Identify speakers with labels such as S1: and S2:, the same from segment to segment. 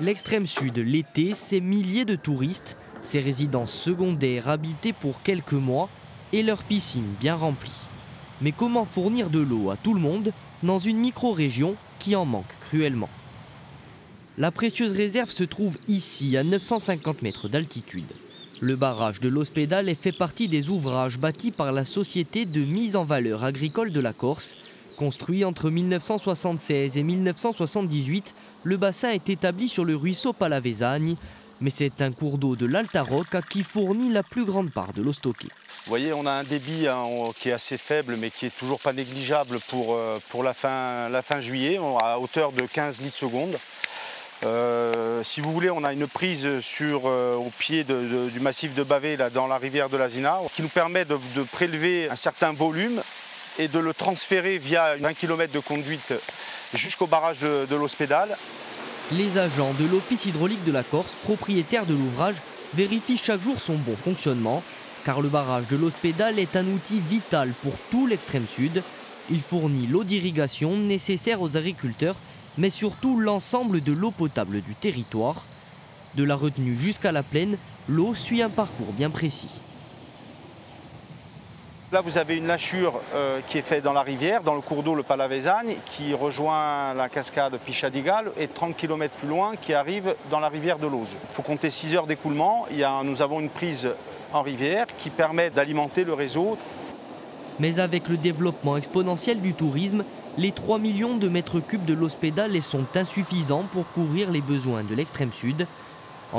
S1: L'extrême sud, l'été, c'est milliers de touristes, ces résidences secondaires habitées pour quelques mois et leurs piscines bien remplies. Mais comment fournir de l'eau à tout le monde dans une micro-région qui en manque cruellement? La précieuse réserve se trouve ici, à 950 mètres d'altitude. Le barrage de l'Ospedale fait partie des ouvrages bâtis par la Société de mise en valeur agricole de la Corse. Construit entre 1976 et 1978, le bassin est établi sur le ruisseau Palavesagne, mais c'est un cours d'eau de l'Alta Rocca qui fournit la plus grande part de l'eau stockée.
S2: Vous voyez, on a un débit qui est assez faible, mais qui est toujours pas négligeable pour la fin juillet, à hauteur de 15 litres seconde. Si vous voulez, on a une prise au pied du massif de Bavé, là, dans la rivière de l'Azina, qui nous permet de prélever un certain volume et de le transférer via 20 km de conduite jusqu'au barrage de l'Ospedale.
S1: Les agents de l'Office hydraulique de la Corse, propriétaire de l'ouvrage, vérifient chaque jour son bon fonctionnement, car le barrage de l'Ospedale est un outil vital pour tout l'extrême sud. Il fournit l'eau d'irrigation nécessaire aux agriculteurs, mais surtout l'ensemble de l'eau potable du territoire. De la retenue jusqu'à la plaine, l'eau suit un parcours bien précis.
S2: Là, vous avez une lâchure qui est faite dans la rivière, dans le cours d'eau, le Palavesagne, qui rejoint la cascade Pichadigal et 30 km plus loin, qui arrive dans la rivière de l'Auze. Il faut compter 6 heures d'écoulement. Nous avons une prise en rivière qui permet d'alimenter le réseau.
S1: Mais avec le développement exponentiel du tourisme, les 3 millions de mètres cubes de l'Ospedale sont insuffisants pour couvrir les besoins de l'extrême sud. En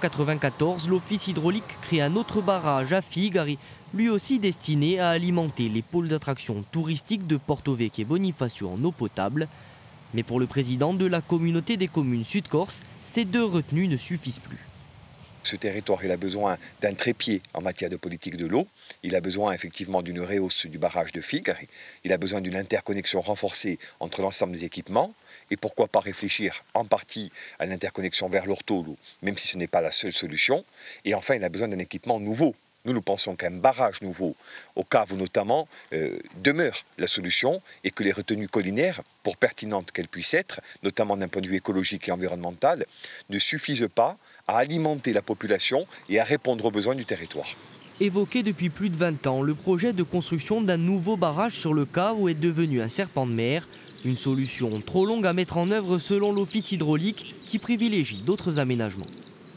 S1: 1994, l'Office hydraulique crée un autre barrage à Figari, lui aussi destiné à alimenter les pôles d'attraction touristiques de Porto Vecchio et Bonifacio en eau potable. Mais pour le président de la communauté des communes Sud-Corse, ces deux retenues ne suffisent plus.
S3: Ce territoire, il a besoin d'un trépied en matière de politique de l'eau. Il a besoin effectivement d'une rehausse du barrage de Figari. Il a besoin d'une interconnexion renforcée entre l'ensemble des équipements. Et pourquoi pas réfléchir en partie à l'interconnexion vers l'Ortolo, même si ce n'est pas la seule solution. Et enfin, il a besoin d'un équipement nouveau. Nous pensons qu'un barrage nouveau, au Cave notamment, demeure la solution et que les retenues collinaires, pour pertinentes qu'elles puissent être, notamment d'un point de vue écologique et environnemental, ne suffisent pas à alimenter la population et à répondre aux besoins du territoire.
S1: Évoqué depuis plus de 20 ans, le projet de construction d'un nouveau barrage sur le Cave est devenu un serpent de mer. Une solution trop longue à mettre en œuvre selon l'Office hydraulique qui privilégie d'autres aménagements.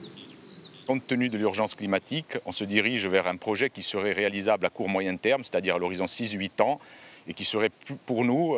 S4: Compte tenu de l'urgence climatique, on se dirige vers un projet qui serait réalisable à court-moyen terme, c'est-à-dire à l'horizon 6-8 ans, et qui serait pour nous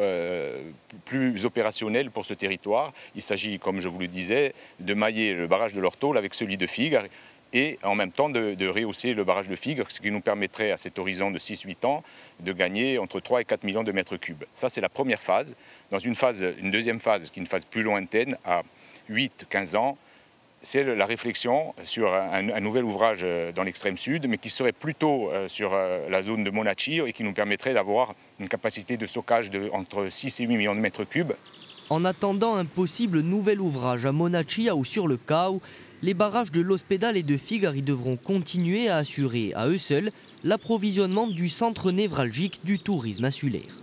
S4: plus opérationnel pour ce territoire. Il s'agit, comme je vous le disais, de mailler le barrage de l'Ortole avec celui de Figari et en même temps de rehausser le barrage de Figari, ce qui nous permettrait à cet horizon de 6-8 ans de gagner entre 3 et 4 millions de mètres cubes. Ça, c'est la première phase. Dans une deuxième phase, qui est une phase plus lointaine, à 8-15 ans, c'est la réflexion sur un nouvel ouvrage dans l'extrême sud, mais qui serait plutôt sur la zone de Monachio et qui nous permettrait d'avoir une capacité de stockage de entre 6 et 8 millions de mètres cubes.
S1: En attendant un possible nouvel ouvrage à Monachia ou sur le Cau, les barrages de l'Ospedale et de Figari devront continuer à assurer à eux seuls l'approvisionnement du centre névralgique du tourisme insulaire.